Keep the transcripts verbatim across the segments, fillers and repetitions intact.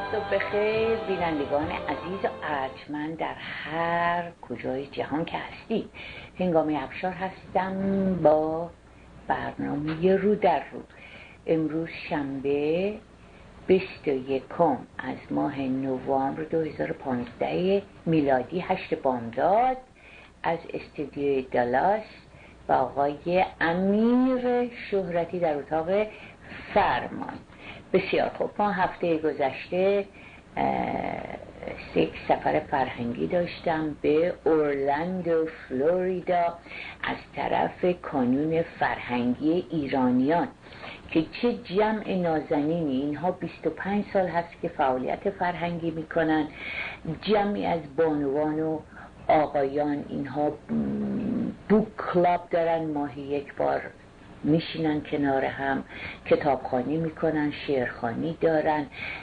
صبح بخیر بینندگان عزیز و ارجمند در هر کجای جهان که هستید. هنگامی افشار هستم با برنامه رو در رو. امروز شنبه بیست و یکم از ماه نوامبر دو هزار و پانزده میلادی، هشت بامداد، از استودیوی دالاس با آقای امیر شهرتی در اتاق فرمان. بسیار خوب، ما هفته گذشته یک سفر فرهنگی داشتم به اورلندو فلوریدا از طرف کانون فرهنگی ایرانیان که چه جمع نازنینی. اینها بیست و پنج سال هست که فعالیت فرهنگی میکنن، جمعی از بانوان و آقایان. اینها بوک کلاب دارن، ماهی یک بار میشینن کنار هم، کتابخوانی میکنن، شعرخوانی دارن،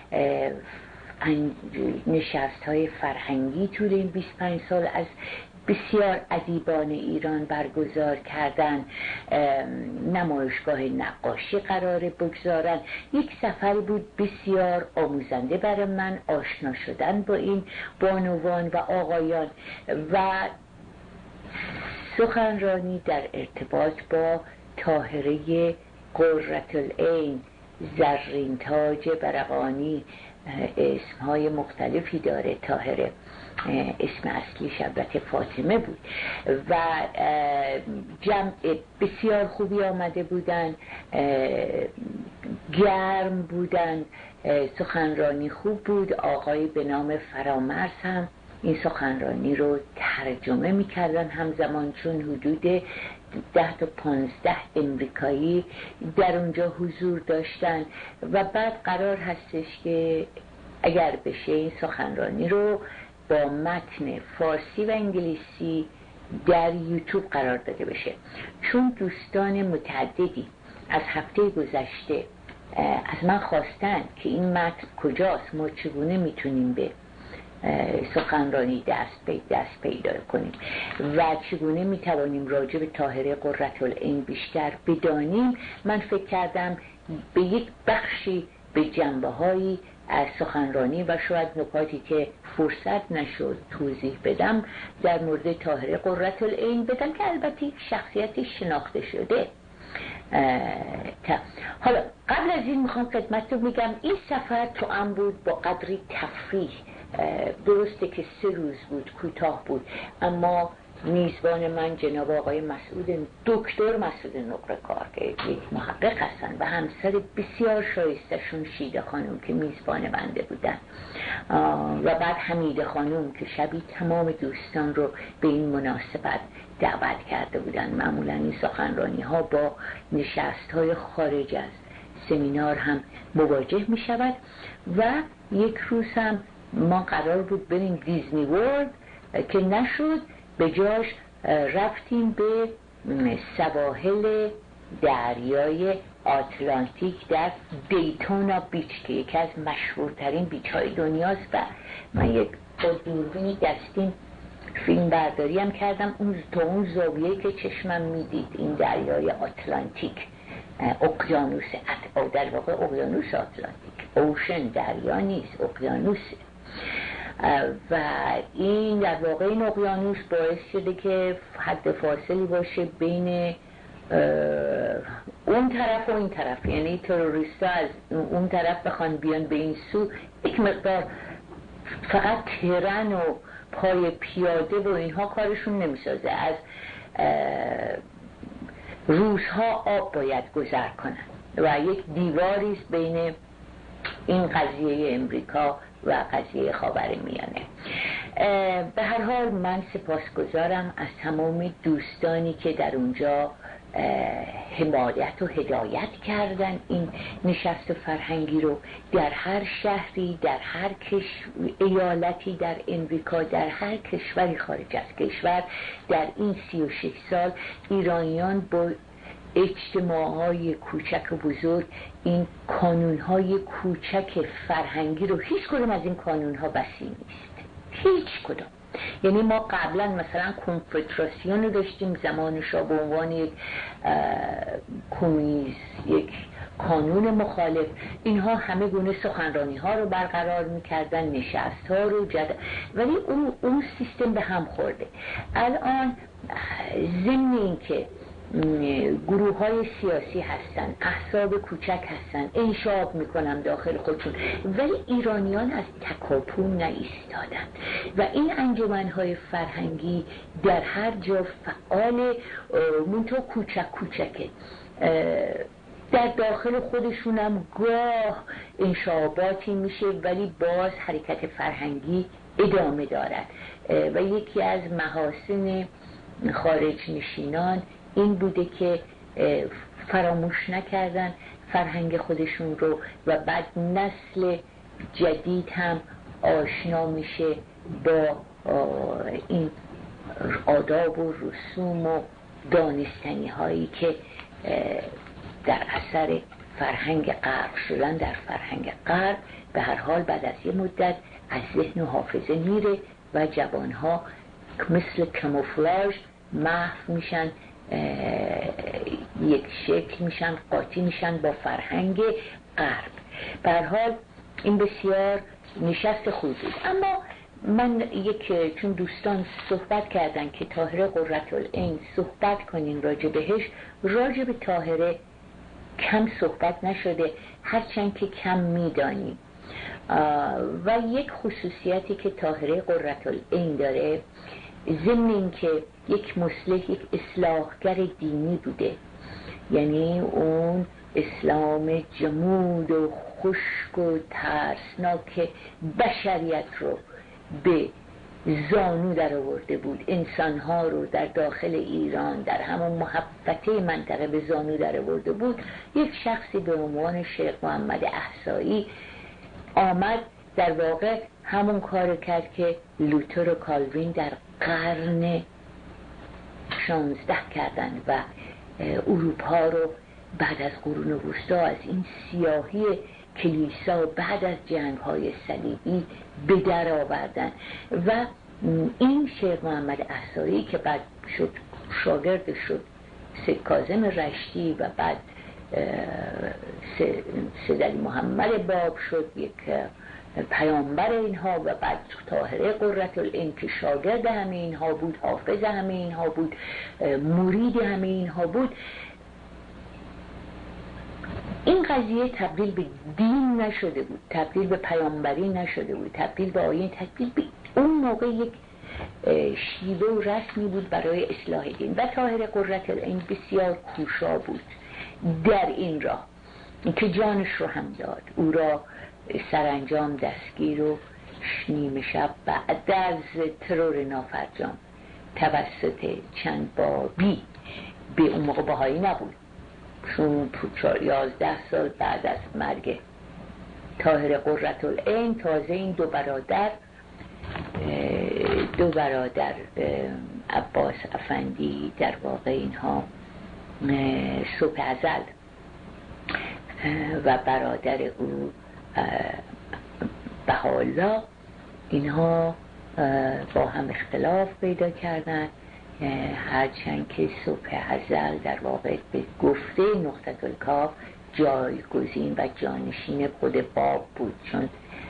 نشست های فرهنگی طول این بیست و پنج سال از بسیار ادیبان ایران برگزار کردن، نمایشگاه نقاشی قرار بگذارن. یک سفر بود بسیار آموزنده برای من، آشنا شدن با این بانوان و آقایان و سخنرانی در ارتباط با طاهره قرةالعین، زرین تاج برقانی. اسمهای مختلفی داره طاهره، اسم اصلیش البته فاطمه بود و جمع بسیار خوبی آمده بودن، گرم بودن، سخنرانی خوب بود. آقای به نام فرامرز هم این سخنرانی رو ترجمه میکردن همزمان، چون حدود ده تا پانزده امریکایی در اونجا حضور داشتن و بعد قرار هستش که اگر بشه این سخنرانی رو با متن فارسی و انگلیسی در یوتیوب قرار داده بشه. چون دوستان متعددی از هفته گذشته از من خواستن که این متن کجاست، ما چگونه میتونیم به سخنرانی دست پی دست پیدا کنیم و چگونه میتوانیم راجع به طاهره قرةالعین بیشتر بدانیم، من فکر کردم به یک بخشی به جنبه هایی از سخنرانی و شاید نکاتی که فرصت نشد توضیح بدم در مورد طاهره قرةالعین بدم که البته شخصیتی شناخته شده. حالا قبل از این میخوام خدمتتون میگم این سفر تو ام بود با قدری تفریح. درسته که سه روز بود، کوتاه بود، اما میزبان من جناب آقای مسعود، دکتر مسعود نقره‌کار که یک محقق هستن و همسر بسیار شایستشون شیده خانم که میزبان بنده بودن و بعد حمیده خانم که شبیه تمام دوستان رو به این مناسبت دعوت کرده بودن. معمولا این سخنرانی ها با نشست های خارج از سمینار هم مواجه می شود و یک روز هم ما قرار بود بریم دیزنی ورلد که نشد، به جاش رفتیم به سواحل دریای آتلانتیک در دیتونا بیچ که یکی از مشهورترین بیچ های دنیاست و من یک با دوربینی دستیم فیلم برداری هم کردم اون تا اون زاویه‌ای که چشمم میدید این دریای آتلانتیک، اقیانوس، در واقع اقیانوس آتلانتیک، اوشن، دریا نیست، اقیانوس. و این در واقع این اقیانوس باعث شده که حد فاصلی باشه بین اون طرف و این طرف، یعنی تروریستا از اون طرف بخوان بیان به این سو، یک مقدار فقط ترن و پای پیاده و اینها کارشون نمیسازه، از روزها آب باید گذر کنن و یک دیواریست بین این قضیه امریکا و قضیه خاورمیانه. به هر حال من سپاسگزارم از تمام دوستانی که در اونجا حمایت و هدایت کردن این نشست فرهنگی رو. در هر شهری، در هر ایالتی در امریکا، در هر کشوری خارج از کشور، در این سی و شش سال ایرانیان با اجتماعهای کوچک و بزرگ این کانونهای کوچک فرهنگی رو، هیچ کدوم از این کانونها وسیع نیست، هیچ کدوم. یعنی ما قبلا مثلا کنفدراسیون رو داشتیم زمان شاه به عنوان یک کمیز، یک کانون مخالف، اینها همه گونه سخنرانی ها رو برقرار میکردن، نشست ها رو جد... ولی اون, اون سیستم به هم خورده. الان ضمن این که گروه های سیاسی هستن، احزاب کوچک هستن، انشاب میکنن داخل خودشون، ولی ایرانیان از تکاپو نایستادن و این انجمنهای فرهنگی در هر جا فعال، منطقه کوچک کوچکه، در داخل خودشون هم گاه انشاباتی میشه ولی باز حرکت فرهنگی ادامه دارد. و یکی از محاسن خارج نشینان این بوده که فراموش نکردن فرهنگ خودشون رو و بعد نسل جدید هم آشنا میشه با این آداب و رسوم و دانستنی هایی که در اثر فرهنگ غرب شدن. در فرهنگ غرب به هر حال بعد از یه مدت از ذهن و حافظه میره و جوانها مثل کاموفلاژ محو میشن، یک شکل میشن، قاطی میشن با فرهنگ غرب. به هر حال این بسیار نشست خوبی بود. اما من یک، چون دوستان صحبت کردن که طاهره قرةالعین صحبت کنین راجع بهش، راجع به طاهره کم صحبت نشده، هرچند که کم میدانیم. و یک خصوصیتی که طاهره قرةالعین داره، ضمن این که یک مصلح، یک اصلاحگر دینی بوده، یعنی اون اسلام جمود و خشک و ترسناک بشریت رو به زانو در آورده بود، انسانها رو در داخل ایران در همون محبته منطقه به زانو در آورده بود. یک شخصی به عنوان شیخ محمد احصایی آمد، در واقع همون کار کرد که لوتر و کالوین در قرن شانزده کردن و اروپا رو بعد از قرون وسطا از این سیاهی کلیسا بعد از جنگ‌های صلیبی به در آوردن. و این شیخ محمد احصایی که بعد شد شاگرد شد سید کاظم رشتی و بعد سید علی محمد باب شد یک پیامبر اینها، و بعد طاهره قرةالعین که شاگرد همه اینها بود، حافظ همه اینها بود، مرید همه اینها بود. این قضیه تبدیل به دین نشده بود، تبدیل به پیامبری نشده بود، تبدیل به آیین، تبدیل به اون موقع یک شیوه و رسمی بود برای اصلاح دین. و طاهره قرةالعین بسیار کوشا بود در این راه که جانش رو هم داد. او را سرانجام دستگیر و نیمه شب بعد از ترور نافرجام توسط چند بابی، به اون موقع بهایی نبود، چون یازده سال بعد از مرگ طاهره قرةالعین تازه این دو برادر دو برادر عباس افندی در واقع اینها صبح ازل و برادر او بهاءالله، اینها با هم اختلاف پیدا کردن، هرچند که صبح ازل در واقع به گفته نقطة الکاف جایگزین و جانشین خود باب بود، چون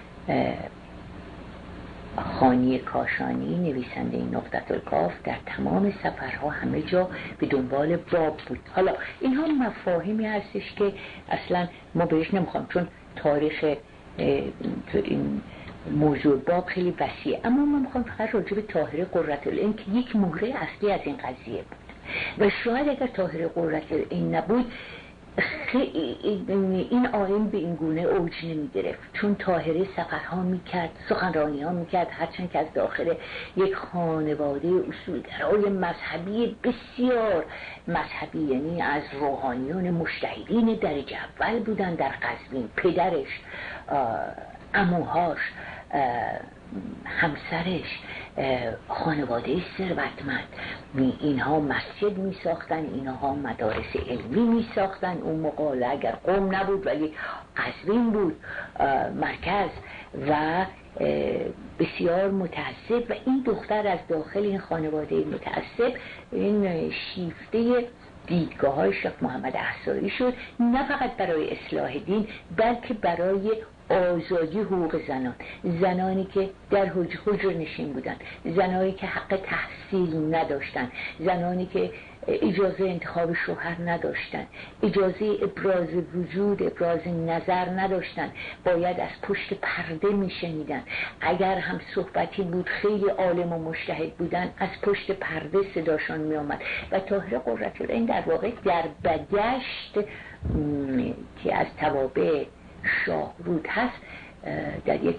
خانی کاشانی نویسنده این نقطة الکاف در تمام سفرها همه جا به دنبال باب بود. حالا اینها مفاهیمی هستش که اصلا ما بهش نمیخوام، چون تاریخ این موضوع باب خیلی وسیعه، اما من میخوام فقط راجع به طاهره قرةالعین که یک مهره اصلی از این قضیه بود و شاید اگر طاهره قرةالعین نبود این آیین به این گونه اوج نمی گرفت، چون طاهره سفرها میکرد، سخنرانی ها میکرد، هرچند که از داخل یک خانواده اصولگرای مذهبی بسیار مذهبی، یعنی از روحانیون مجتهدین درجه اول بودن در قزوین، پدرش، عموهاش، همسرش، خانواده ثروتمند، اینها مسجد می ساختن، اینها مدارس علمی می ساختن. اون موقع اگر قم نبود ولی قزوین بود مرکز و بسیار متعصب. و این دختر از داخل این خانواده متعصب این شیفته دیدگاه های شیخ محمد احصایی شد، نه فقط برای اصلاح دین بلکه برای آزادی حقوق زنان، زنانی که در حجر حجر نشین بودن، زنانی که حق تحصیل نداشتن، زنانی که اجازه انتخاب شوهر نداشتن، اجازه ابراز وجود، ابراز نظر نداشتن، باید از پشت پرده میشنیدن، اگر هم صحبتی بود خیلی عالم و مجتهد بودن، از پشت پرده صداشان می آمد. و طاهره قرةالعین در واقع در بدشت که از توابع شاهرود هست، در یک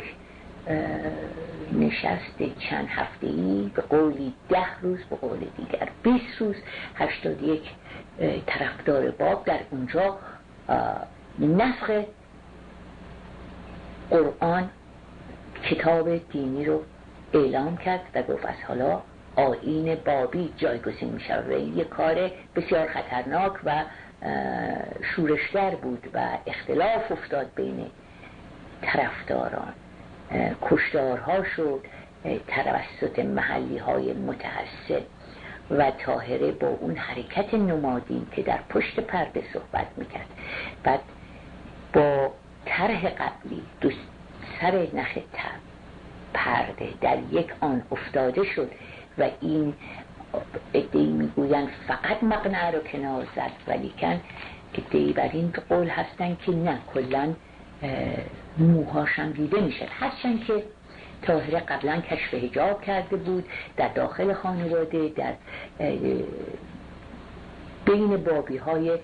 نشست چند هفته‌ای، به قولی ده روز، به قول دیگر بیست روز، هشتاد و یک طرفدار باب در اونجا نسخ قرآن، کتاب دینی رو اعلام کرد و گفت از حالا آیین بابی جایگزین می شود. این یک کار بسیار خطرناک و شورشگر بود و اختلاف افتاد بین طرفداران، کشتارها شد توسط محلی های متعصب و طاهره با اون حرکت نمادین که در پشت پرده صحبت میکرد، بعد با طرح قبلی دو سر نخ پرده در یک آن افتاده شد و این ادعی میگویند فقط مقنعه رو کنار زد، ولیکن ادعی بر این قول هستن که نه، کلن موهاشم دیده میشد، هرچند که طاهره قبلا کشف حجاب کرده بود در داخل خانواده، در بین بابی های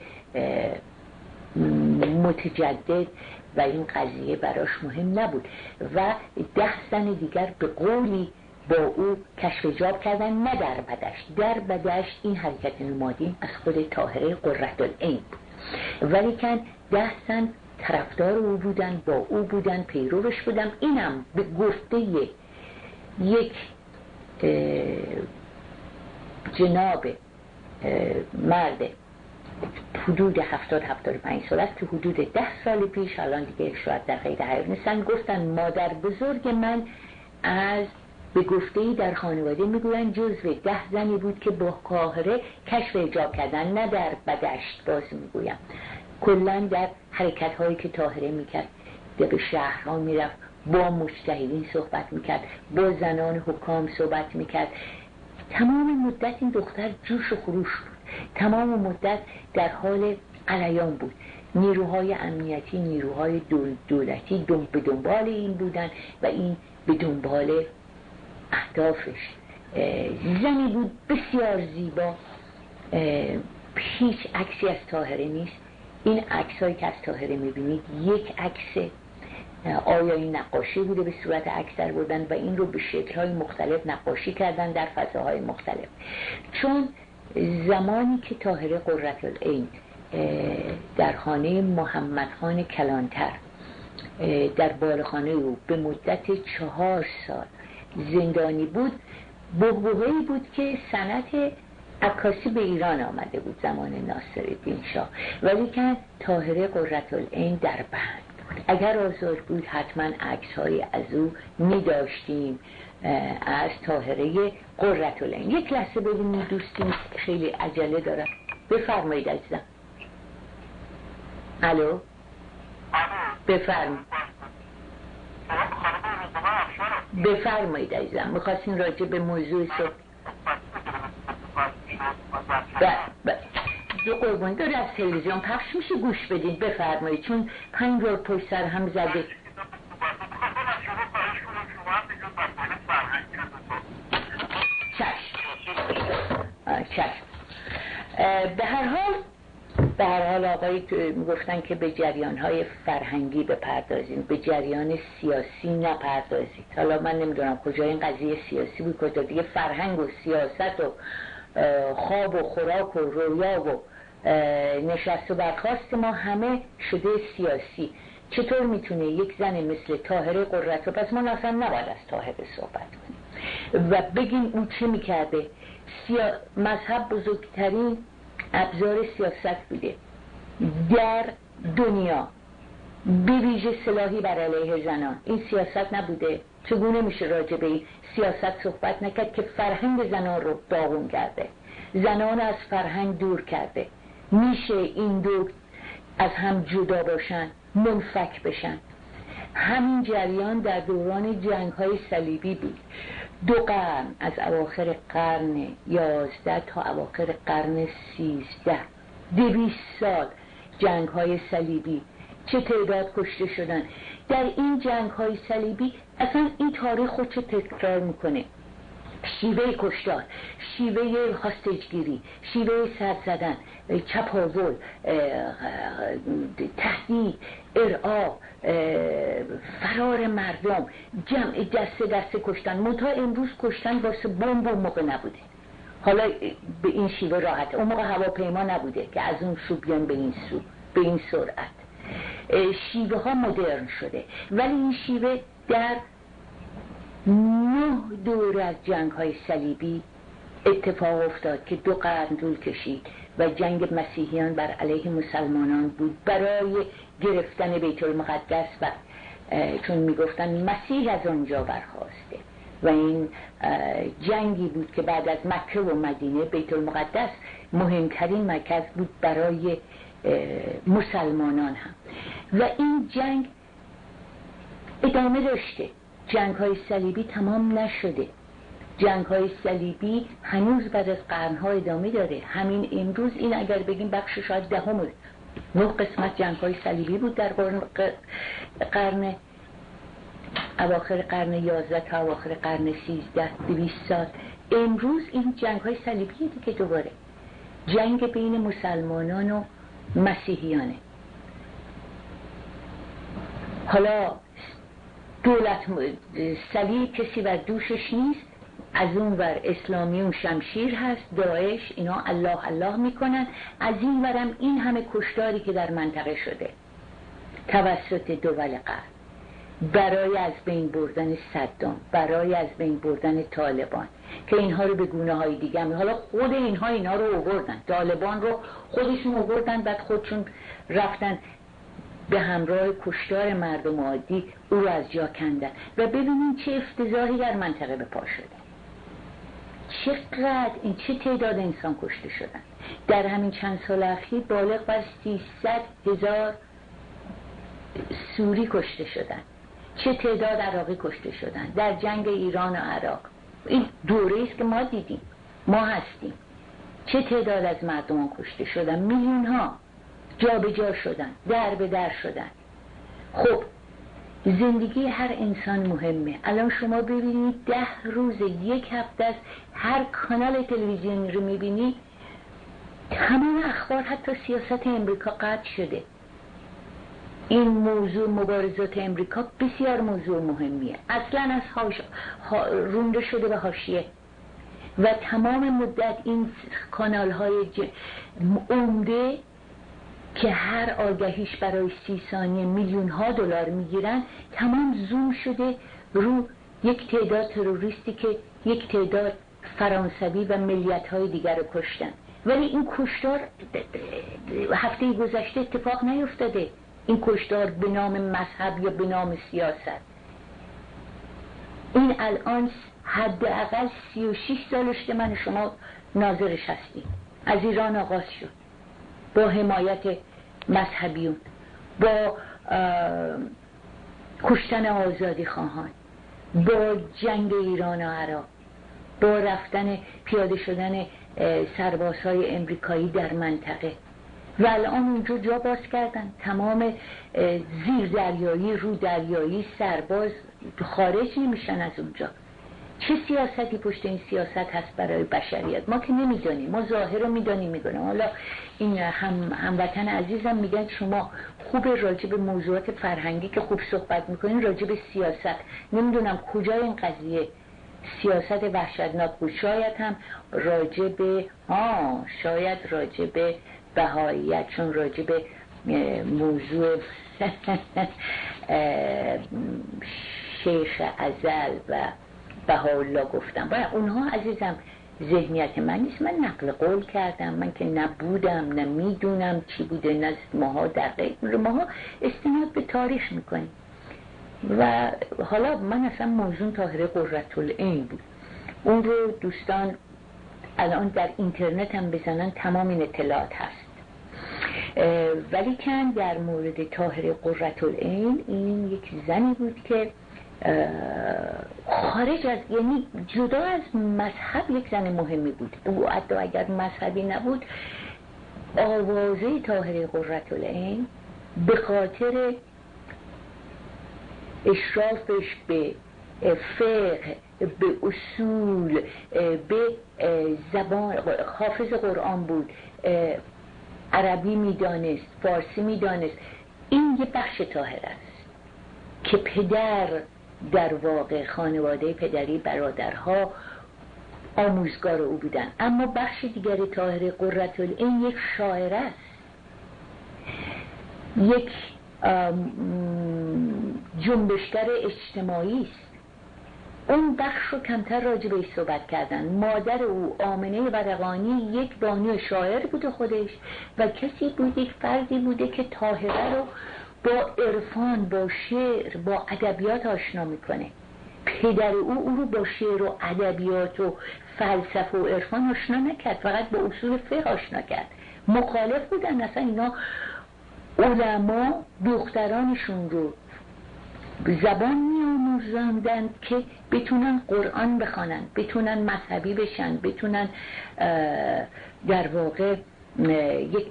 متجدد و این قضیه براش مهم نبود و ده زن دیگر به قولی با او کشف حجاب کردن، نه در بدشت. در بدشت این حرکت نمادین از خود طاهره قرةالعین بود، ولیکن ده زن طرفدار او بودن، با او بودن، پیروش بودن. اینم به گفته یک جناب مرد حدود هفتاد هفتاد و پنج سال است که حدود ده سال پیش، الان دیگه شاید در قید حیات نیستن، گفتن مادر بزرگ من از به گفته‌ای در خانواده میگوین جزو ده زنی بود که با طاهره کشف حجاب کردن، نه در بدشت. باز میگویم کلن در حرکت هایی که طاهره میکرد، به شهرها میرفت، با مجتهدین صحبت میکرد، با زنان حکام صحبت میکرد، تمام مدت این دختر جوش و خروش بود، تمام مدت در حال غلیان بود. نیروهای امنیتی، نیروهای دولتی دم به دنبال این بودن و این به دنبال اهدافش. زنی بود بسیار زیبا، هیچ عکسی از طاهره نیست. این عکسایی که از طاهره میبینید یک عکس، آیا این نقاشی بوده به صورت عکس در بردن و این رو به شکل‌های مختلف نقاشی کردن در فضاهای مختلف. چون زمانی که طاهره قرةالعین در خانه محمد خان کلانتر در بالخانه او به مدت چهار سال زندانی بود، بحبوحه‌ای بود که صنعت عکاسی به ایران آمده بود زمان ناصرالدین شاه، ولیکن طاهره قرةالعین در بند بود. اگر آزاد بود حتما عکس‌های از او می داشتیم از طاهره قرةالعین. یک لحظه ببینید دوستی خیلی عجله دارم، بفرمایید عزیزم. الو بفرمایید بفرمایید عزیزم، میخواستین راجع به موضوع صحبت. دو قربان داره از تلویزیون پخش میشه، گوش بدین، بفرمایید، چون پنج بار پشت سر هم زده. چشم چشم. به هر حال به هر حال آقایی که گفتن که به جریان‌های فرهنگی بپردازیم، به جریان سیاسی نپردازید. حالا من نمیدونم کجا این قضیه سیاسی بود، کجا دیگه فرهنگ و سیاست و خواب و خوراک و رویا و نشست و برخاست ما همه شده سیاسی. چطور میتونه یک زن مثل طاهره قرةالعین، پس ما اصلا نباید از طاهره صحبت کنیم و بگیم اون چه میکرده. سیا... مذهب بزرگترین ابزار سیاست بوده در دنیا، به ویژه سلاحی بر علیه زنان. این سیاست نبوده؟ چگونه میشه راجع به این سیاست صحبت نکرد که فرهنگ زنان رو داغون کرده؟ زنان از فرهنگ دور کرده. میشه این دو از هم جدا باشن، منفک بشن. همین جریان در دوران جنگ‌های صلیبی بود. دو قرن، از اواخر قرن یازده تا اواخر قرن سیزده، دویست سال جنگ‌های صلیبی، چه تعداد کشته شدن. در این جنگ‌های صلیبی اصلا این تاریخ خودشو تکرار میکنه. شیوه کشتار، شیوه هاستجگیری، شیوه سر زدن، چپاول، تهدید، ارعاب، فرار مردم، جمع دسته دسته کشتن. منتها امروز کشتن واسه بمب اون موقع نبوده. حالا به این شیوه راحت. اون موقع هواپیما نبوده که از اون سو بیان به این سو به این سرعت. شیوه ها مدرن شده، ولی این شیوه در نه دور از جنگ های صلیبی اتفاق افتاد که دو قرن طول کشید و جنگ مسیحیان بر علیه مسلمانان بود برای گرفتن بیت المقدس، و چون میگفتن مسیح از آنجا برخاسته و این جنگی بود که بعد از مکه و مدینه بیت المقدس مهمترین مرکز بود برای مسلمانان هم، و این جنگ ادامه داشته. جنگ های صلیبی تمام نشده. جنگ های صلیبی هنوز بعد از قرنها ادامه داره. همین امروز این اگر بگیم بخش شاید دهم نه قسمت جنگ های صلیبی بود در قرن, قرن اواخر قرن یازده تا اواخر قرن سیزده، دویست سال. امروز این جنگ های صلیبیه دیگه دوباره. جنگ بین مسلمانان و مسیحیانه. حالا دولت صلیب کسی بر دوشش نیست، از اون ور اسلامیون شمشیر هست، داعش، اینا الله الله میکنن. از این ورم این همه کشتاری که در منطقه شده توسط دول غرب برای از بین بردن صدام، برای از بین بردن طالبان که اینها رو به گونه های دیگه هم. حالا خود اینها اینها رو آوردن، طالبان رو خودشون آوردن، بعد خودشون رفتن به همراه کشتار مردم عادی او رو از جا کندن. و ببینید چه افتضاحی در منطقه به پا شده، چقدر این چه تعداد انسان کشته شدن در همین چند سال اخیر. بالغ بر سیصد هزار سوری کشته شدن، چه تعداد عراقی کشته شدن در جنگ ایران و عراق. این دوره است که ما دیدیم، ما هستیم. چه تعداد از مردمان کشته شدن، میلیون ها جا به جا شدن، در به در شدن. خب زندگی هر انسان مهمه. الان شما ببینید ده روز یک هفته است هر کانال تلویزیونی رو میبینی تمام اخبار حتی سیاست امریکا قطع شده. این موضوع مبارزات امریکا بسیار موضوع مهمیه، اصلا از هاش ها رونده شده به حاشیه، و تمام مدت این کانال های عمده که هر آگهیش برای سی ثانیه میلیون ها دلار میگیرن تمام زوم شده رو یک تعداد تروریستی که یک تعداد فرانسوی و ملیت های دیگر رو کشتن. ولی این کشتار هفته گذشته اتفاق نیفتاده، این کشتار به نام مذهب یا به نام سیاست. این الان حداقل سی و شش سالش من شما ناظرش هستیم. از ایران آغاز شد با حمایت مذهبیون، با کشتن آزادی خواهان، با جنگ ایران و عراق، با رفتن پیاده شدن سربازهای امریکایی در منطقه، و الان اونجا جا باز کردن. تمام زیر دریایی، رو دریایی سرباز خارج نمیشن از اونجا. چه سیاستی پشت این سیاست هست برای بشریت ما که نمیدونیم. ما ظاهر رو میدونیم میگنم. حالا این هم هموطن عزیزم میگن شما خوب راجع به موضوعات فرهنگی که خوب صحبت میکنین، راجع به سیاست نمیدونم کجای این قضیه سیاست وحشتناک بود. شاید هم راجع به ها شاید راجع به بهاییت، چون راجع به موضوع شیخ ازل و بهاءالله گفتم. باید اونها عزیزم ذهنیت من نیست. من نقل قول کردم، من که نبودم، نمیدونم چی بوده، نه ماها دقیق ماها استناد به تاریخ میکنیم. و حالا من اصلا موضوع طاهره قرةالعین بود، اون رو دوستان الان در اینترنت هم بزنن تمام این اطلاعات هست. ولی کن در مورد طاهره قرةالعین، این یک زنی بود که خارج از، یعنی جدا از مذهب یک زن مهمی بود. او حتی اگر مذهبی نبود، آوازه طاهره قرةالعین به خاطر اشرافش به فقه، به اصول، به زبان، حافظ قرآن بود، عربی میدانست، فارسی میدانست. این یه بخش طاهره است که پدر در واقع خانواده پدری، برادرها آموزگار او بودن. اما بخش دیگر طاهره قرةالعین یک شاعر است، یک جنبشگر اجتماعی است. اون بخش رو کمتر راجع بهش صحبت کردن. مادر او آمنه ورقانی یک بانو شاعر بوده خودش و کسی بود، یک فردی بوده که طاهره رو با عرفان، با شعر، با ادبیات آشنا میکنه. پدر او او رو با شعر و ادبیات و فلسفه و عرفان آشنا نکرد، فقط با اصول فقه آشنا کرد. مخالف بودن، اصلا اینا علما دخترانشون رو زبان می آموزندن که بتونن قرآن بخوانن، بتونن مذهبی بشن، بتونن در واقع یک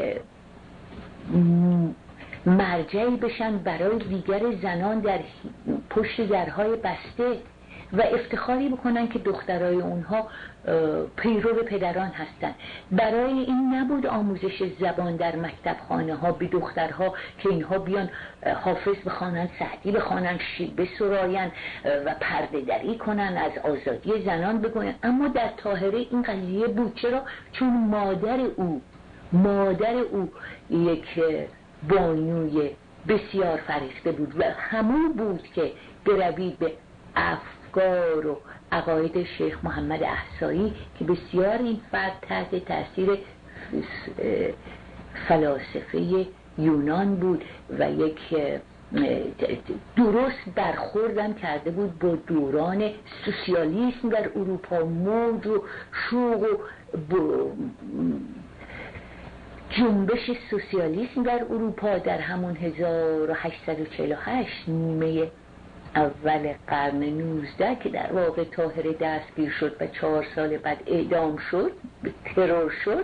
مرجعی بشن برای دیگر زنان در پشت درهای بسته و افتخاری بکنن که دخترای اونها پیرو پدران هستن. برای این نبود آموزش زبان در مکتب خانه ها به دخترها که اینها بیان حافظ بخوانن، سعدی بخوانن، شیب بسراین و پرده دری کنن، از آزادی زنان بگوین. اما در طاهره این قضیه بود. چرا؟ چون مادر او مادر او یک بانوی بسیار فرهیخته بود و همون بود که بروید به افکار و عقاید شیخ محمد احصایی که بسیار این فرد تحت تاثیر فلاسفه یونان بود و یک درست برخوردم کرده بود با دوران سوسیالیسم در اروپا، موج و شوق و جنبش سوسیالیسم در اروپا در همون هزار و هشتصد و چهل و هشت، نیمه اول قرن نوزده که در واقع طاهره دستگیر شد و چهار سال بعد اعدام شد، ترور شد.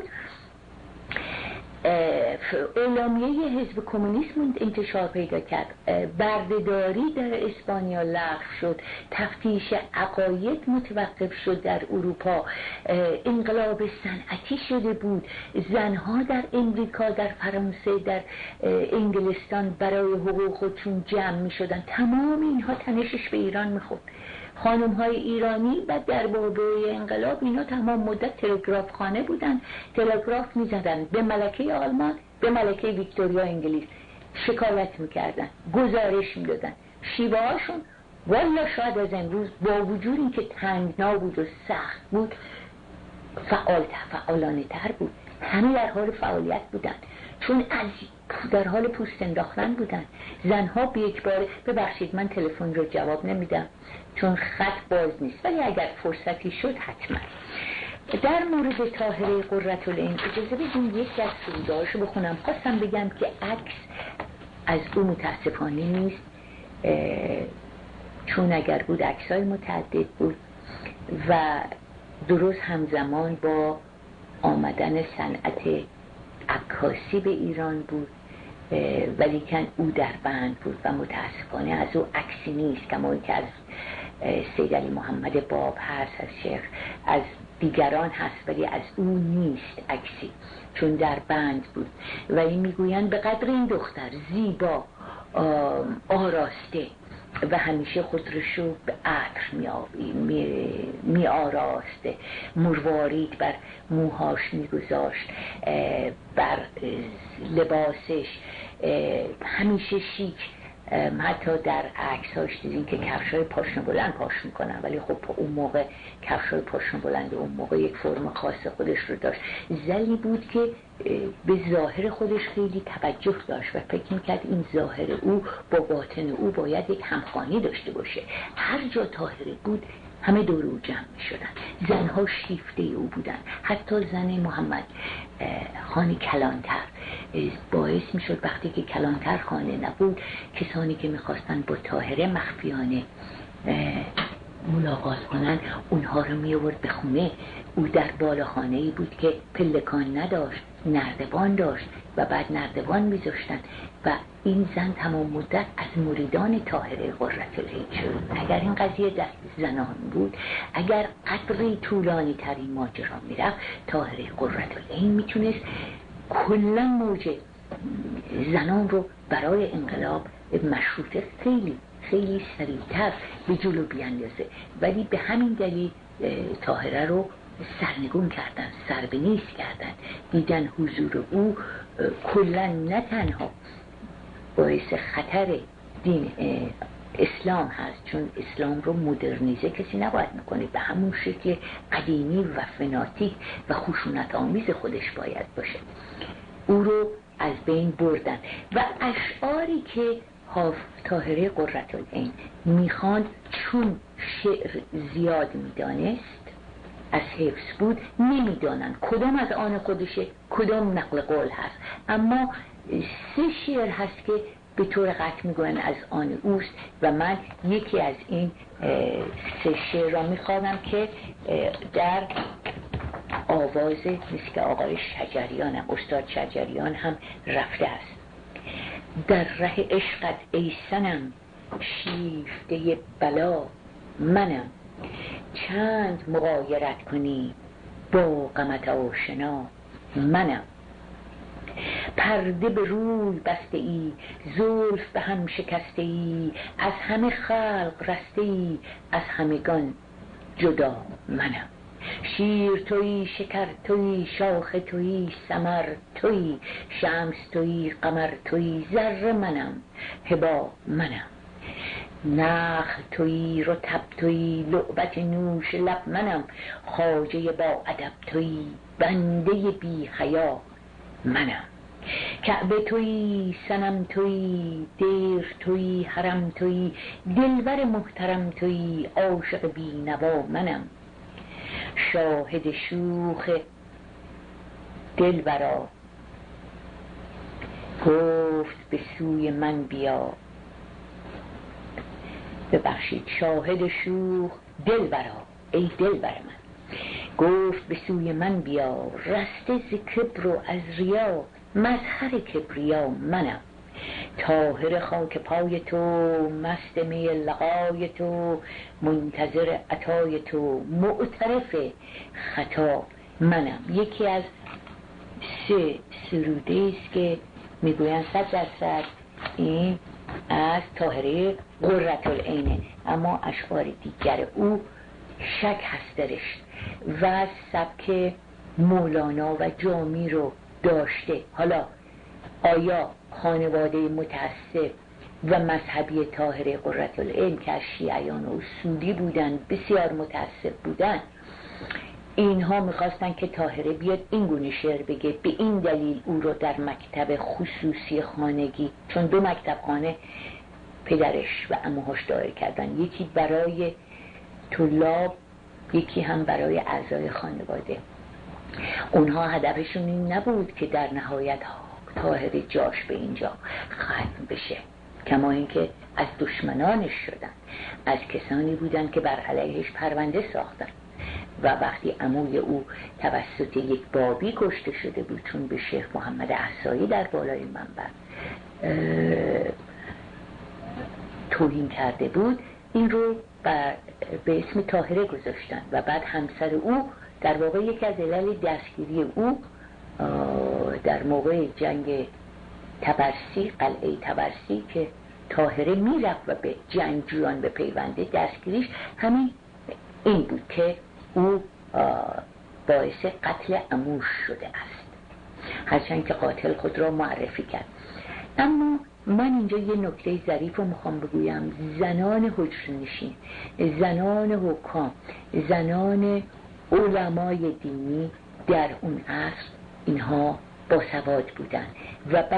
اعلامیه حزب کمونیسم انتشار پیدا کرد، بردهداری در اسپانیا لغو شد، تفتیش عقاید متوقف شد در اروپا، انقلاب صنعتی شده بود، زنها در امریکا، در فرانسه، در انگلستان برای حقوق خودشون جمع می شدن. تمام اینها تنشش به ایران می خورد. خانم های ایرانی و در بابه انقلاب اینا تمام مدت تلگراف خانه بودن، تلگراف می زدن به ملکه آلمان، به ملکه ویکتوریا انگلیس، شکایت می کردن، گزارش می دادن. شیوه هاشون والا شاید از امروز با وجود این که تنگنا بود و سخت بود فعال فعالانه تر بود. همه در حال فعالیت بودن چون از در حال پوست انداختن بودن. زنها به یک بار، ببخشید من تلفن رو جواب نمیدم چون خط باز نیست، ولی اگر فرصتی شد حتما. در مورد طاهره قرةالعین اجازه بدین یک از سرودهاشو بخونم. خواستم بگم که عکس از او متاسفانه نیست، چون اگر بود عکسای متعدد بود و درست همزمان با آمدن صنعت عکاسی به ایران بود، ولی کن او در بند بود و متاسفانه از او عکسی نیست، کما که از سید علی محمد باب هست، از شیخ، از دیگران هست، ولی از او نیست عکسی، چون در بند بود. و این میگویند به قدر این دختر زیبا، آراسته و همیشه خودشو به عطر می, می آراسته، مروارید بر موهاش می گذاشت، بر لباسش همیشه شیک. حتی در عکساش دیدیم که کفشای پاشنه بلند پاش میکنن، ولی خب اون موقع کفشای پاشنه بلند اون موقع یک فرم خاص خودش رو داشت. زنی بود که به ظاهر خودش خیلی توجه داشت و فکر میکرد این ظاهر او با باطن او باید یک همخوانی داشته باشه. هر جا طاهره بود همه دور او جمع می شدن. زنها شیفته او بودن، حتی زن محمد خان کلانتر باعث می شد وقتی که کلانتر خانه نبود کسانی که می خواستن با طاهره مخفیانه ملاقات کنن اونها رو می آورد به خونه. او در بالاخانه ای بود که پلکان نداشت، نردبان داشت و بعد نردبان می ذاشتن و این زن تمام مدت از مریدان طاهره قرةالعین شد. اگر این قضیه دست زنان بود، اگر قدری طولانی ترین ماجرا می رفت، طاهره قرةالعین می تونست کلا موج زنان رو برای انقلاب مشروطه خیلی خیلی سریعتر به جلو بیاندازه، ولی به همین دلیل طاهره رو سرنگون کردن، سربنیز کردن. دیدن حضور او کلا نه تنها باعث خطر دین اسلام هست، چون اسلام رو مدرنیزه کسی نباید میکنه، به همون شکل قدیمی و فناتیک و خشونت آمیز خودش باید باشه. او رو از بین بردن و اشعاری که طاهره قرةالعین میخواند چون شعر زیاد میدانست از حفظ بود، نمیدانن کدام از آن خودشه کدام نقل قول هست، اما سه شعر هست که به طور قطع میگوین از آن اوست و من یکی از این سه شعر را میخوانم که در آواز مثل آقای شجریان هم استاد شجریان هم رفته است. در ره عشقت ای صنم شیفته بلا منم، چند مغایرت کنی با غمت آشنا منم. پرده به روی بسته ای زلف به هم شکسته ای، از همه خلق رسته ای از همگان جدا منم. شیر تویی شکر تویی شاخ تویی ثمر تویی، شمس تویی قمر تویی ذره منم هبا منم. نخل تویی رطب تویی لعبت نوش لب منم، خواجه با ادب تویی بنده بی حیا منم. کعبه تویی صنم تویی دیر تویی حرم تویی، دلبر محترم تویی عاشق بی نوا منم. شاهد شوخ دلبرا گفت به سوی من بیا، ببخشید شاهد شوخ دلبرا ای دلبر من گفت به سوی من بیا، رسته ز کبر و از ریا مظهر کبریا منم. طاهر خاک پای تو مست می لقای تو، منتظر عطای تو معترف خطا منم. یکی از سه سروده است که میگویند صد درصد این از طاهره قرةالعینه، اما اشعار دیگر او شک هست درش و سبک مولانا و جامی رو داشته. حالا آیا خانواده متعصب و مذهبی طاهره قرةالعین که از شیعیان و سودی بودن بسیار متعصب بودن، اینها میخواستن که طاهره بیاد این گونه شعر بگه، به این دلیل او رو در مکتب خصوصی خانگی، چون دو مکتب خانه پدرش و عموهاش دایر کردن، یکی برای طلاب یکی هم برای اعضای خانواده، اونها هدفشون این نبود که در نهایت طاهره جاش به اینجا ختم بشه، کما اینکه از دشمنانش شدن، از کسانی بودن که بر علیهش پرونده ساختن و وقتی عموی او توسط یک بابی کشته شده بود چون به شیخ محمد احصایی در بالای منبر توهین کرده بود، این رو به اسم طاهره گذاشتن و بعد همسر او در واقع یکی از علل دستگیری او در موقع جنگ تبرسی، قلعه تبرسی که طاهره میرفت و به جنگجویان به پیونده، دستگیریش همین این بود که او باعث قتل عموش شده است، هرچند که قاتل خود را معرفی کرد. اما من اینجا یه نکته ظریف رو میخوام بگویم. زنان حجرنشین، زنان حکام، زنان علمای دینی در اون عصر اینها باسواد بودن و بعد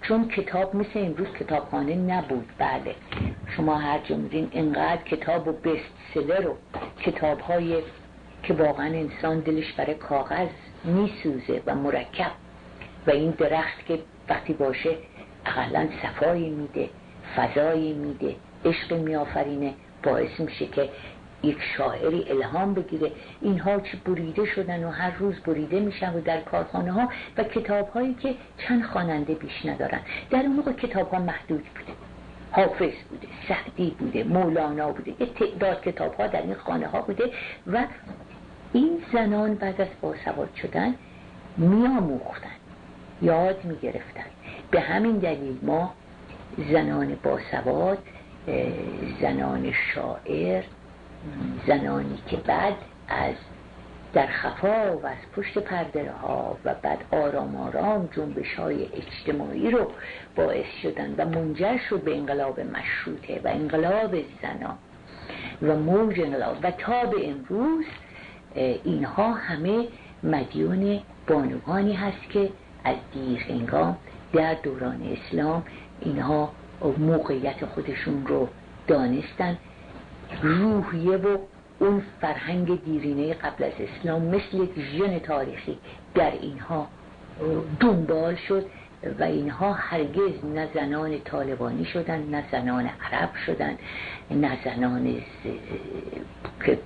چون کتاب مثل امروز کتابخانه نبود. بله شما هر جا میرین اینقدر کتاب و بست سلر و کتاب های که واقعا انسان دلش برای کاغذ میسوزه و مرکب، و این درخت که وقتی باشه اقلا صفایی میده، فضایی میده، عشق میآفرینه، باعث میشه که یک شاعری الهام بگیره. اینها چه بریده شدن و هر روز بریده میشن و در کارخانه ها و کتاب هایی که چند خواننده بیش ندارن. در اون موقع کتاب ها محدود بوده، حافظ بوده، سعدی بوده، مولانا بوده، یه تعداد کتاب ها در این خانه ها بوده و این زنان بعد از باسواد شدن میآموختن، یاد میگرفتن. به همین دلیل ما زنان باسواد، زنان شاعر، زنانی که بعد از در خفا و از پشت پرده ها و بعد آرام آرام جنبش های اجتماعی رو باعث شدن و منجر شد به انقلاب مشروطه و انقلاب زنان و موج انقلاب و تا به امروز، اینها همه مدیون بانوانی هست که از دیر هنگام در دوران اسلام اینها موقعیت خودشون رو دانستن. روحیه و اون فرهنگ دیرینه قبل از اسلام مثل یک ژن تاریخی در اینها دنبال شد و اینها هرگز نه زنان طالبانی شدن، نه زنان عرب شدن، نه زنان که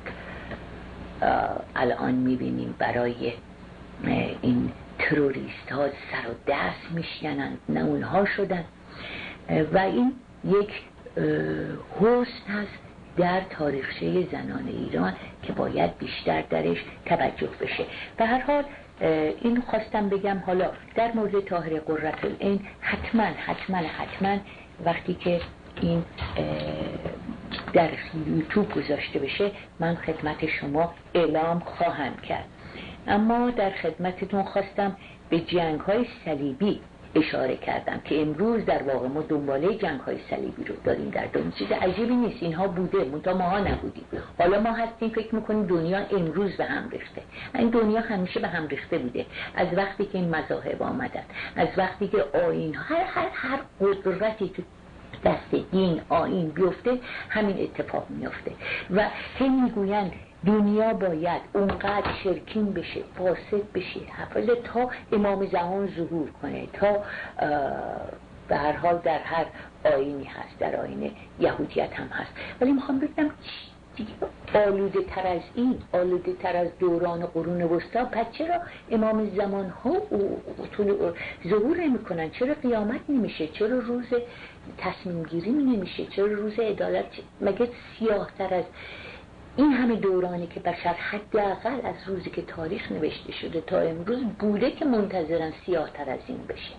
الان میبینیم برای این تروریست ها سر و دست میشکنن، نه اونها شدن. و این یک حسن هست در تاریخچه زنان ایران که باید بیشتر درش توجه بشه. به هر حال این خواستم بگم. حالا در مورد طاهره قرةالعین حتما حتما حتما وقتی که این در یوتیوب گذاشته بشه من خدمت شما اعلام خواهم کرد. اما در خدمتتون خواستم به جنگ های صلیبی اشاره کردم که امروز در واقع ما دنباله جنگ های صلیبی رو داریم در دنیا. چیز عجیبی نیست، اینها بوده منتها ماها نبودیم. حالا ما هستیم فکر میکنیم دنیا امروز به هم ریخته. این دنیا همیشه به هم ریخته بوده از وقتی که این مذاهب آمدن، از وقتی که آیین هر هر هر قدرتی تو دست دین آیین بیفته همین اتفاق میفته و هم میگوین دنیا باید اونقدر شرکین بشه، فاسد بشه حفظه تا امام زمان ظهور کنه، تا به هر حال در هر آیینی هست، در آیین یهودیت هم هست. ولی میخوام بگم دیگه آلوده تر از این، آلوده تر از دوران قرون وسطا، پس چرا امام زمان ها ظهور نمی کنن؟ چرا قیامت نمیشه؟ چرا روز تصمیم گیری نمیشه؟ چرا روز عدالت؟ مگه سیاه تر از این همه دورانی که بشر حداقل از روزی که تاریخ نوشته شده تا امروز بوده که منتظرن سیاه تر از این بشه؟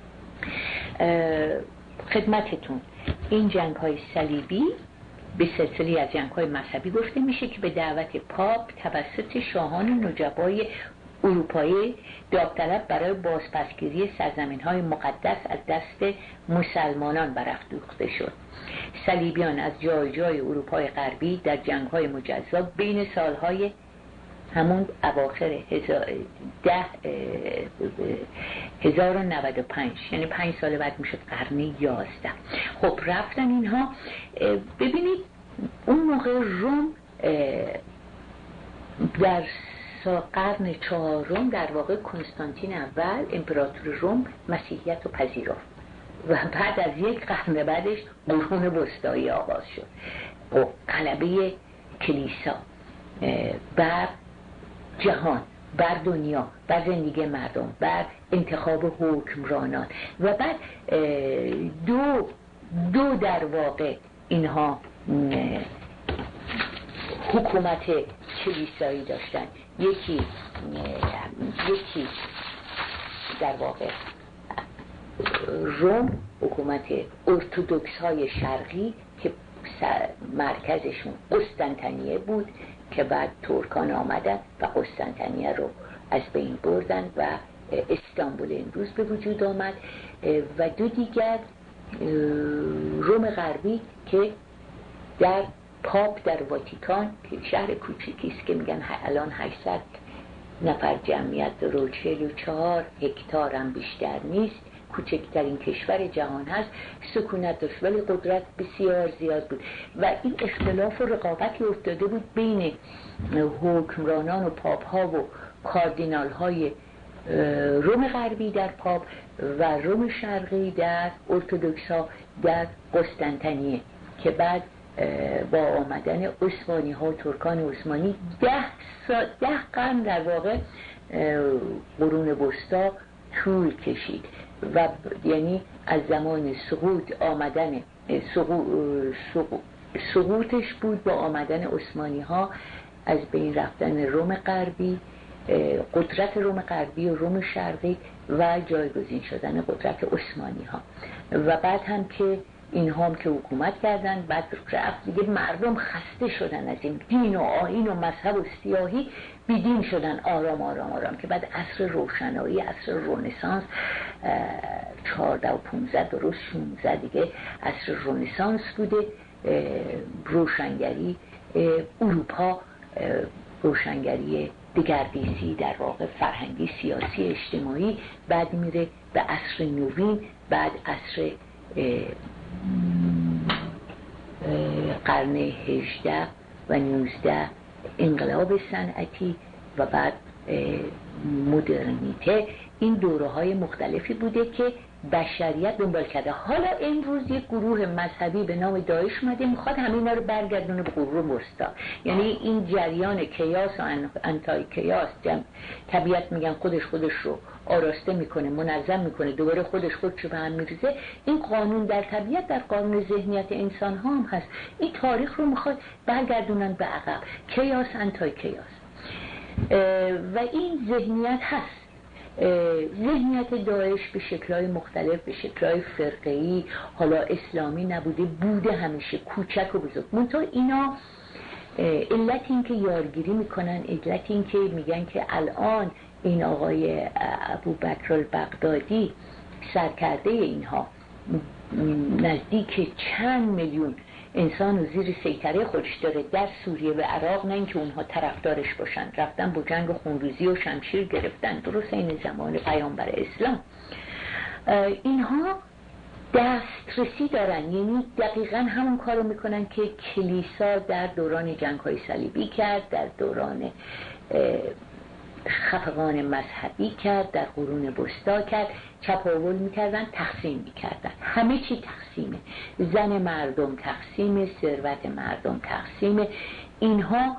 خدمتتون این جنگ های صلیبی به سلسله از جنگ های مذهبی گفته میشه که به دعوت پاپ توسط شاهان نجبای اروپایی داوطلب برای بازپسگیری سرزمین های مقدس از دست مسلمانان برافروخته شد. صلیبیان از جای جای اروپای غربی در جنگ های مجزا بین سالهای همون اواخر هزار و نود و پنج یعنی پنج سال بعد میشد قرن یازده. خب رفتن اینها. ببینید اون موقع روم در قرن چهارم در واقع کنستانتین اول امپراتور روم مسیحیت رو پذیرفت و بعد از یک قرن بعدش قرون وسطایی آغاز شد و غلبه کلیسا بر جهان، بر دنیا، بر زندگی مردم، بر انتخاب حکمرانان و بعد دو دو در واقع اینها حکومت کلیسایی داشتن. یکی یکی در واقع روم، حکومت ارتودکس های شرقی که مرکزشون قسطنطنیه بود که بعد ترکان آمدن و قسطنطنیه رو از بین بردن و استانبول امروز به وجود آمد. و دو دیگر روم غربی که در پاپ در واتیکان که شهر کوچیکی است که میگن الان هشتصد نفر جمعیت رو، چهل و چهار هکتار هم بیشتر نیست، کوچکترین کشور جهان هست سکونت داشت، ولی قدرت بسیار زیاد بود و این اختلاف و رقابتی افتاده بود بین حکمرانان و پاپ ها و کاردینال های روم غربی در پاپ و روم شرقی در ارتدوکس ها در قسطنطنیه، که بعد با آمدن عثمانی ها و ترکان عثمانی ده, ده قرن در واقع قرون وسطا طول کشید و یعنی از زمان سقوط آمدن سقوط سقوط سقوطش بود با آمدن عثمانی ها، از بین رفتن روم غربی، قدرت روم غربی و روم شرقی و جایگزین شدن قدرت عثمانی ها. و بعد هم که اینها هم که حکومت کردن، بعد رفت دیگه مردم خسته شدن از این دین و آیین و مذهب و سیاهی، بیدین شدن آرام آرام آرام که بعد عصر روشنایی، عصر رنسانس چهارده و پونزده درست شونزده دیگه عصر رنسانس بوده، روشنگری اروپا، روشنگری دگردیسی در واقع فرهنگی سیاسی اجتماعی، بعد میره به عصر نوین، بعد عصر قرن هجده و نوزده انقلاب صنعتی و بعد مدرنیته. این دوره های مختلفی بوده که بشریت دنبال کرده. حالا امروز یک گروه مذهبی به نام داعش اومده میخواد همینا رو برگردونه به قرون وسطا، یعنی این جریان کیاس و انتای کیاس، طبیعت میگن خودش خودش رو آراسته میکنه، منظم میکنه، دوباره خودش خودش رو به هم میریزه. این قانون در طبیعت در قانون ذهنیت انسان ها هم هست. این تاریخ رو میخواد برگردونن به عقب، کیاس انتای کیاس، و این ذهنیت هست. ذهنیت داعش به شکل‌های مختلف، به شکل‌های فرقه‌ای، حالا اسلامی نبوده، بوده همیشه، کوچک و بزرگ. منتها اینا علت این که یارگیری میکنن، علت این که میگن که الان این آقای ابوبکر البغدادی سرکرده اینها نزدیک چند میلیون انسان و زیر سیطره خودش داره در سوریه و عراق، نه اینکه اونها طرفدارش باشن، رفتن با جنگ و خونریزی و شمشیر گرفتن، درست این زمان پیامبر اسلام. اینها دسترسی دارن، یعنی دقیقا همون کارو میکنن که کلیسا در دوران جنگ‌های صلیبی کرد، در دوران خفقان مذهبی کرد، در قرون وسطا کرد. چپاول میکردن، تقسیم میکردن، همه چی تقسیمه، زن مردم تقسیمه، ثروت مردم تقسیمه. اینها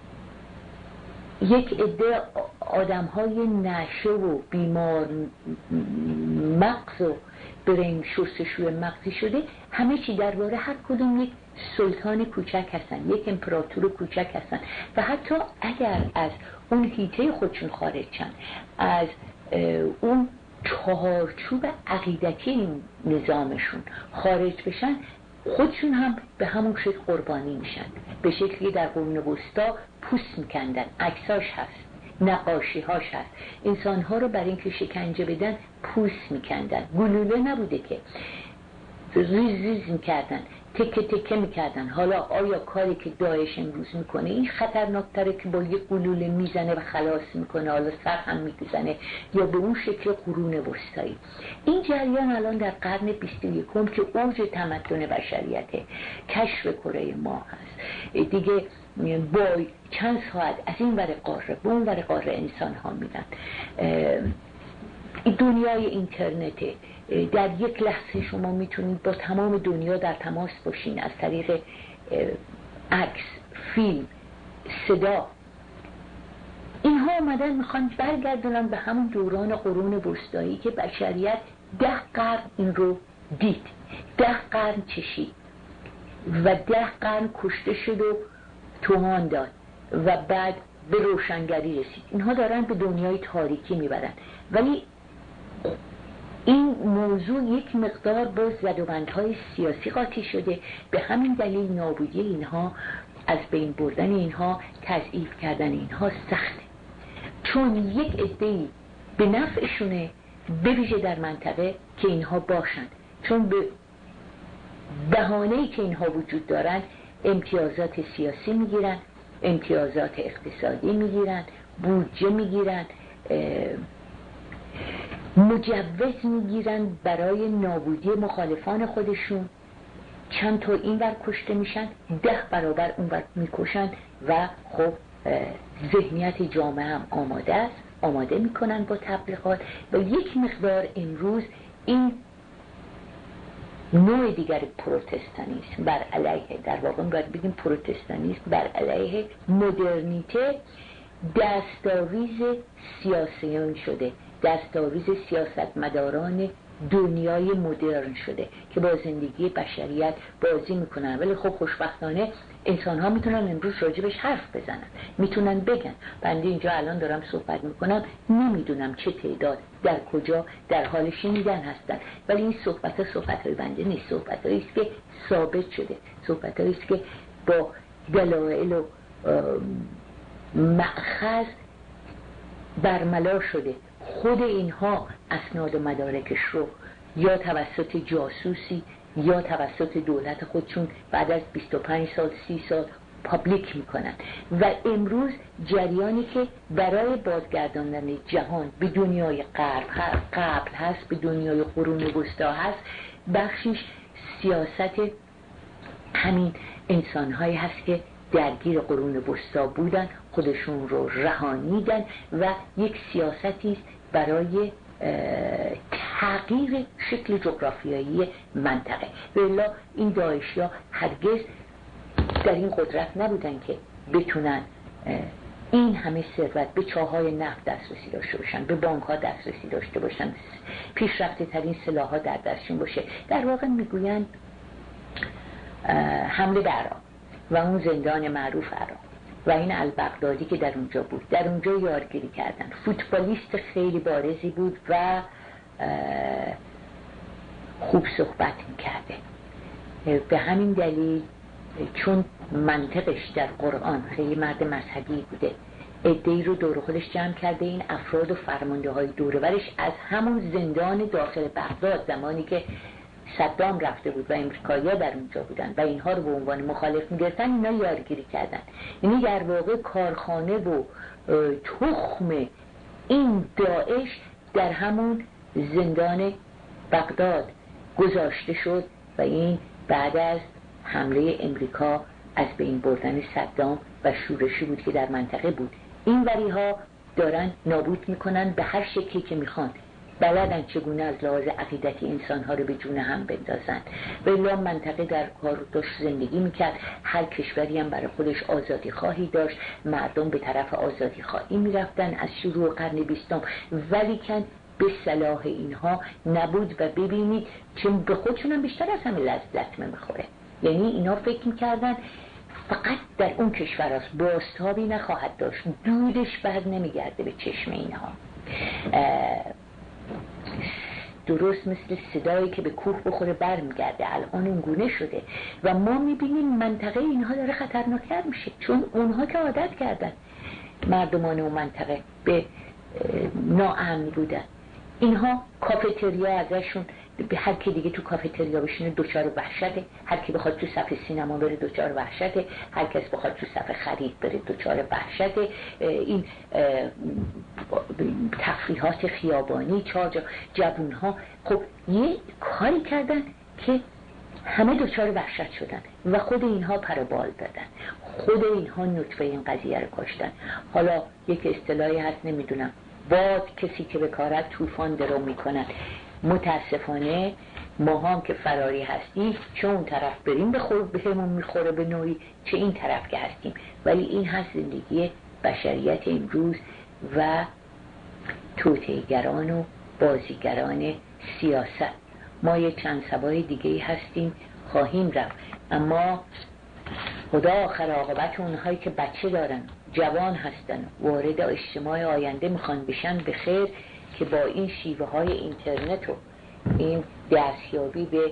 یک عده آدم‌های نشه و بیمار مغز و برین شستشوی مغزی شده، همه چی درباره هر کدوم یک سلطان کوچک هستن، یک امپراتور کوچک هستن و حتی اگر از اون حیطه خودشون خارج شن، از اون چهارچوب عقیدتی این نظامشون خارج بشن، خودشون هم به همون شکل قربانی میشن، به شکلی در قرون وسطا پوست میکندن، عکساش هست، نقاشی هاش هست، انسان ها رو برای اینکه شکنجه بدن پوست میکندن، گلوله نبوده که، ریز ریز میکردن، تکه تکه میکردن. حالا آیا کاری که داعش امروز میکنه این خطرناکتره که با یک گلوله میزنه و خلاص میکنه، حالا سر هم میزنه، یا به اون شکل قرون وسطایی؟ این جریان الان در قرن بیست و یکم که اوج تمدن بشریته، کشف کره ما هست دیگه، با چند ساعت از این ور قاره به اون ور قاره انسان ها میرن. دنیای اینترنته، در یک لحظه شما میتونید با تمام دنیا در تماس باشین از طریق عکس، فیلم، صدا. اینها اومدن میخوان برگردونن به همون دوران قرون وسطایی که بشریت ده قرن این رو دید، ده قرن چشید و ده قرن کشته شد و تومان داد و بعد به روشنگری رسید. اینها دارن به دنیای تاریکی میبرن، ولی این موضوع یک مقدار با زدوبندهای سیاسی قاطی شده. به همین دلیل نابودی اینها، از بین بردن اینها، تضعیف کردن اینها سخته، چون یک عده‌ای به نفعشونه، به ویژه در منطقه که اینها باشن، چون به بهانه‌ای که اینها وجود دارن امتیازات سیاسی میگیرن، امتیازات اقتصادی میگیرن، بودجه میگیرن، مجوز میگیرن برای نابودی مخالفان خودشون، چند تا این ور کشته میشن، ده برابر اون ور میکشن و خب ذهنیت جامعه هم آماده است، آماده میکنن با تبلیغات و یک مقدار امروز این نوع دیگر پروتستانیسم بر علیه، در واقع باید بگیم پروتستانیسم بر علیه مدرنیته دستاویز سیاسیون شده، دستاویز سیاستمداران دنیای مدرن شده که با زندگی بشریت بازی میکنن. ولی خب خوشبختانه انسان ها میتونن امروز راجبش حرف بزنن، میتونن بگن. بنده اینجا الان دارم صحبت میکنم، نمیدونم چه تعداد در کجا در حال شنیدن هستن، ولی این صحبت ها صحبت های بنده نیست، صحبت هایی است که ثابت شده، صحبت هایی است که با دلایل و مأخذ برملا شده. خود اینها اسناد و مدارکش رو یا توسط جاسوسی یا توسط دولت خودشون بعد از بیست و پنج سال سی سال پابلیک میکنن و امروز جریانی که برای بازگرداندن جهان به دنیای غرب قبل هست، به دنیای قرون وسطا هست، بخشیش سیاست همین انسانهایی هست که درگیر قرون وسطا بودن، خودشون رو رهانیدن و یک سیاستی است برای تغییر شکل جغرافیایی منطقه. والا این داعشیا هرگز در این قدرت نبودن که بتونن این همه ثروت به چاهای نفت دسترسی داشته باشن، به بانک ها دسترسی داشته باشن، پیشرفته ترین سلاح ها در دستشون باشه. در واقع میگویند حمله به عراق و اون زندان معروف عراق و این البغدادی که در اونجا بود، در اونجا یارگیری کردن. فوتبالیست خیلی بارزی بود و خوب صحبت میکرده. به همین دلیل چون منطقش در قرآن خیلی مرد مذهبی بوده، عده‌ای رو دور خودش جمع کرده. این افراد و فرمانده های دور و برش از همون زندان داخل بغداد زمانی که صدام رفته بود و امریکایی‌ها در اونجا بودن و اینها رو به عنوان مخالف می‌گرفتن، اینا یارگیری کردن. یعنی در واقع کارخانه و تخم این داعش در همون زندان بغداد گذاشته شد و این بعد از حمله امریکا از بین بردن صدام و شورشی بود که در منطقه بود. این وری‌ها دارن نابود میکنن به هر شکلی که میخوان، بلدن چگونه از لحاظ عقیدتی انسانها رو به جون هم بندازن. ولی منطقه در کار داشت زندگی میکرد، هر کشوری هم برای خودش آزادی خواهی داشت، مردم به طرف آزادی خواهی میرفتن از شروع قرن بیستم، ولی کن به صلاح اینها نبود و ببینید چون به خودشون هم بیشتر از همه لذت میخوره. یعنی اینا فکر میکردن فقط در اون کشور هست، بازتابی نخواهد داشت، دودش بر نمیگرده به چشم اینها. درست مثل صدایی که به کوه بخوره بر میگرده، الان اون گونه شده و ما میبینیم منطقه اینها داره خطرناکتر میشه، چون اونها که عادت کردن مردمان اون منطقه به ناامنی بودن. اینها کافتریا ازشون به هر کی دیگه تو کافتریا بشینه دوچار وحشته، هر کی بخواد تو صف سینما بره دوچار وحشته، هر کس بخواد تو صف خرید بره دوچار وحشته. این تفریحات خیابانی، چاج جوونها خب یه کاری کردن که همه دوچار وحشت شدن و خود اینها پروبال دادن، خود اینها نطفه این قضیه رو کاشتن. حالا یک اصطلاحی هست نمیدونم، باد کسی که به کارت طوفان درو میکنن. متاسفانه ما هم که فراری هستیم، چه اون طرف بریم بخور بهمون میخوره به نوعی، چه این طرف که هستیم. ولی این هست زندگی بشریت امروز و توطئه‌گران و بازیگران سیاست. ما یه چند سبای دیگه هستیم خواهیم رفت، اما خدا آخر عاقبت اونهایی که بچه دارن، جوان هستن، وارد اجتماع آینده میخوان بشن به خیر، که با این شیوه های اینترنت و این دستیابی به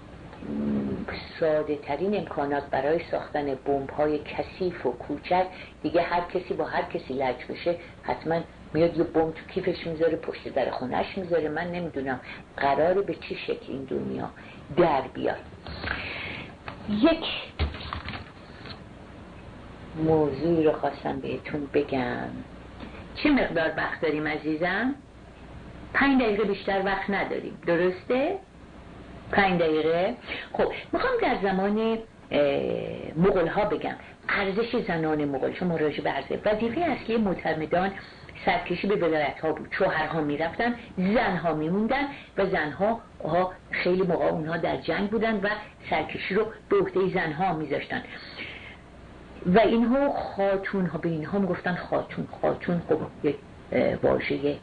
ساده ترین امکانات برای ساختن بمب های کثیف و کوچک، دیگه هر کسی با هر کسی لج بشه حتما میاد یه بمب تو کیفش میذاره، پشت در خونهش میذاره. من نمیدونم قراره به چه شکل این دنیا در بیاد. یک موضوعی رو خواستم بهتون بگم. چه مقدار وقت داریم عزیزم؟ پنج دقیقه بیشتر وقت نداریم، درسته؟ پنج دقیقه. خب میخوام در زمان مغول ها بگم ارزش زنان مغول. شما راجع به ارزش وظیفه اصلی معتمدان سرکشی به ولایت ها بود. شوهرها میرفتن، زنها میموندن و زنها ها خیلی موقع اونها در جنگ بودن و سرکشی رو به عهده زنها میذاشتن و اینها خاتون ها، به اینها میگفتن خاتون. خاتون خب یک واژه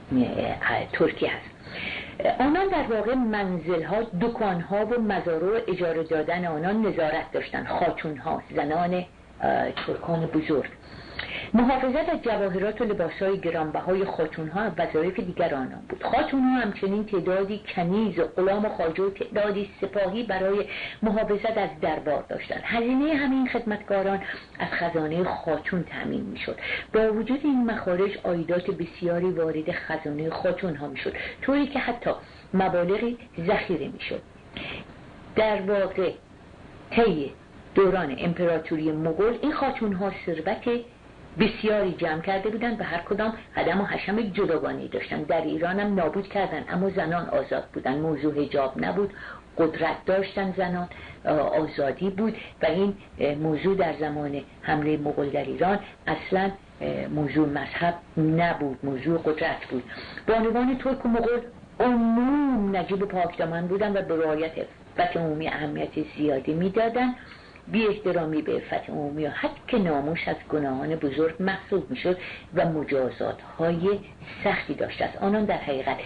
ترکی هست. آنان در واقع منزل ها، دکان ها و مزارع رو اجاره دادن آنان نظارت داشتن. خاتون ها، زنان ترکان بزرگ. محافظت از جواهرات و لباسهای گرانبهای خاتون ها وظایف دیگر آنان بود. خاتون ها همچنین تعدادی کنیز و غلام و خواجه و تعدادی سپاهی برای محافظت از دربار داشتند. هزینه همین خدمتکاران از خزانه خاتون تامین میشد. با وجود این مخارج عایدات بسیاری وارد خزانه خاتون ها میشد، طوری که حتی مبالغی ذخیره میشد. در واقع طی دوران امپراتوری مغول این خاتون ها ثروت بسیاری جمع کرده بودند و هر کدام قدم و حشم جداگانه‌ای داشتند. در ایران هم نابود کردند، اما زنان آزاد بودند. موضوع حجاب نبود، قدرت داشتن زنان، آزادی بود و این موضوع در زمان حمله مغول در ایران اصلا موضوع مذهب نبود، موضوع قدرت بود. بانوان ترک و مغول عموم نجیب و پاکدامن بودند و به رعایت عفت عمومی اهمیت زیادی میدادند. بی احترامی به عفت عمومی و حق ناموس از گناهان بزرگ محسوب میشد و مجازات های سختی داشت است. آنان در حقیقت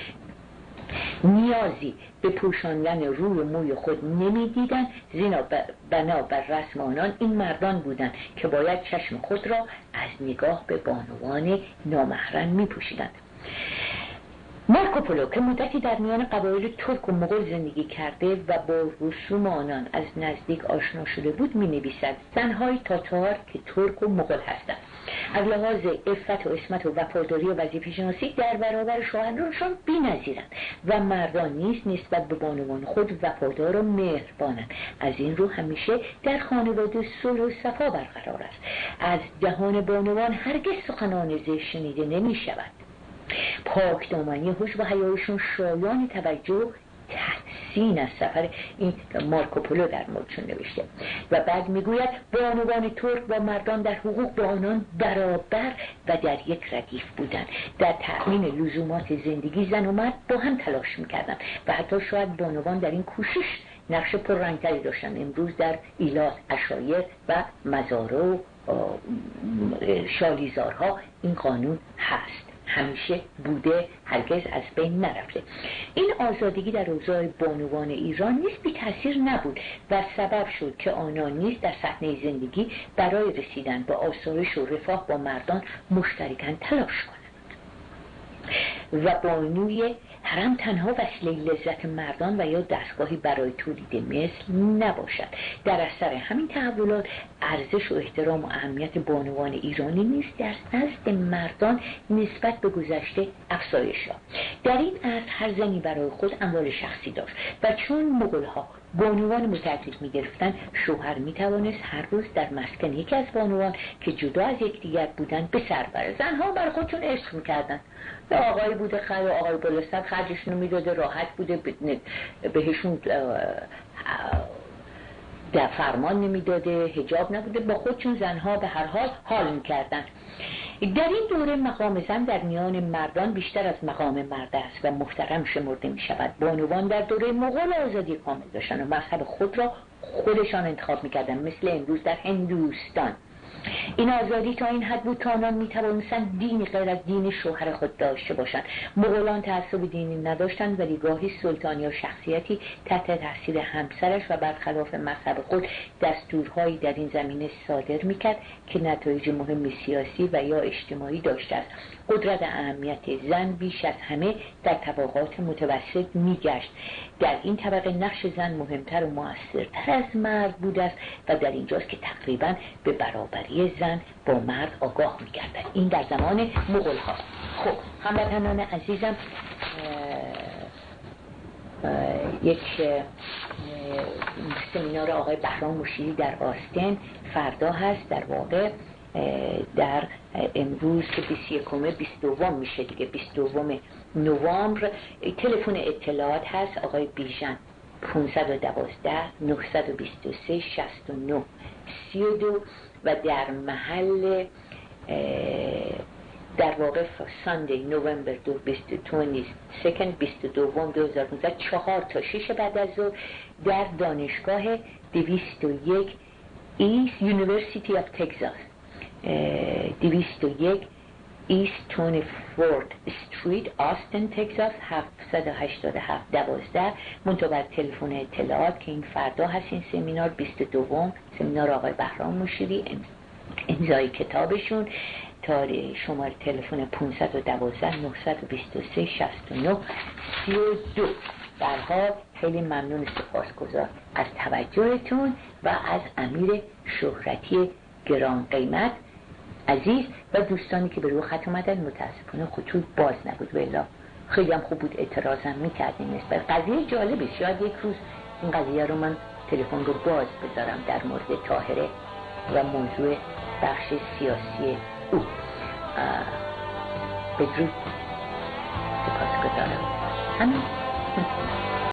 نیازی به پوشاندن روی موی خود نمیدیدند، زیرا بنا بر رسم آنان این مردان بودند که باید چشم خود را از نگاه به بانوان نامحرم میپوشیدند. مارکوپولو که مدتی در میان قبایل ترک و مغول زندگی کرده و با رسوم آنان از نزدیک آشنا شده بود، می نویسد زنهای تاتار که ترک و مغول هستند از لحاظ عفت و عصمت و وفاداری و وظیفه شناسی در برابر شوهرانشان بی‌نظیرند و مردان نیز نسبت به بانوان خود وفادار و مهربانند. از این رو همیشه در خانواده صلح و صفا برقرار است. از دهان بانوان هرگز سخنان زشت شنیده نمی شود. پاک دامنی، هوش و حیایشون شایان توجه تحسین از سفر. این مارکوپولو در موردشون نوشته و بعد میگوید بانوان ترک با مردان در حقوق با آنان برابر و در یک ردیف بودند. در تأمین لزومات زندگی زن و مرد با هم تلاش میکردند و حتی شاید بانوان در این کوشش نقش پررنگتری داشتند. امروز در ایلات، عشایر و مزارع و شالیزارها این قانون هست، همیشه بوده، هرگز از بین نرفته. این آزادگی در اوضاع بانوان ایران نیز بی تأثیر نبود و سبب شد که آنان نیز در صحنه زندگی برای رسیدن به آسایش و رفاه با مردان مشترکاً تلاش کنند و بانوی حرم تنها وسیله لذت مردان و یا دستگاهی برای تولید مثل نباشد. در اثر همین تحولات ارزش و احترام و اهمیت بانوان ایرانی نیز در نزد مردان نسبت به گذشته افزایش یافت. در این عصر هر زنی برای خود اموال شخصی داشت و چون مغول‌ها بانوان متعدد می گرفتن، شوهر می توانست هر روز در مسکن یکی از بانوان که جدا از یکدیگر بودند به سر بره. زنها بر خودشون عشق می کردن. آقای بوده خیر و آقای بلستر خرجشون رو می داده، راحت بوده، بهشون در فرمان نمی داده، حجاب نبوده، با خودشون زنها به هر حال حال می کردن. در این دوره مقام زن در میان مردان بیشتر از مقام مرد است و محترم شمرده می شود. بانوان در دوره مغول آزادی کامل داشتن و مذهب خود را خودشان انتخاب می کردن، مثل امروز در هندوستان. این آزادی تا این حد بود تا آنان می توانستند دینی غیر از دین شوهر خود داشته باشند. مغولان تعصب دینی نداشتند ولی گاهی سلطان یا شخصیتی تحت تاثیر همسرش و برخلاف مذهب خود دستورهایی در این زمینه صادر میکرد که نتایج مهم سیاسی و یا اجتماعی داشته است. قدرت اهمیت زن بیش از همه در طبقات متوسط میگشت. در این طبقه نقش زن مهمتر و مؤثرتر از مرد بوده است و در اینجاست که تقریبا به برابری زن با مرد آگاه می‌کردند. این در زمان مغول ها. خب هموطنان عزیزم، اه اه یک اه سمینار آقای بهرام مشیری در آستین فردا هست. در واقع در امروز که بیست و یکم بیست و دوم میشه دیگه، بیست و دوم نوامبر تلفن اطلاعات هست آقای بیژن پانصد و دوازده نهصد و بیست و سه شصت و نه سی و دو و در محل در واقع ساندی نوامبر دو بیست و دو سکند بیست و دو دو هزار و پانزده چهار تا شش بعد از ظهر در دانشگاه دویست و یک ایست یونیورسیتی آف تگزاس دویست و یک ایست توانی فورت استریت آستن تگزاس هفتصد و هشتاد و هفت دوازده منتظر تلفن اطلاعات که این فردا هست این سمینار بیست و دو سمینار آقای بهرام مشیری امضای کتابشون تاریخ شماره تلفن پانصد و دوازده نهصد و بیست و سه شصت و نه سی و دو. برها خیلی ممنون سپاسگزار از توجهتون و از امیر شهرتی گران قیمت عزیز و دوستانی که به روی خط اومدن. متاسفانه خطوط باز نبود ولی خیلی هم خوب بود اعتراضم میکردیم نسبت قضیه جالبی. شاید یک روز این قضیه رو من تلفن رو باز بذارم در مورد طاهره و موضوع بخش سیاسی او. بدرود، سپاسگزارم. همین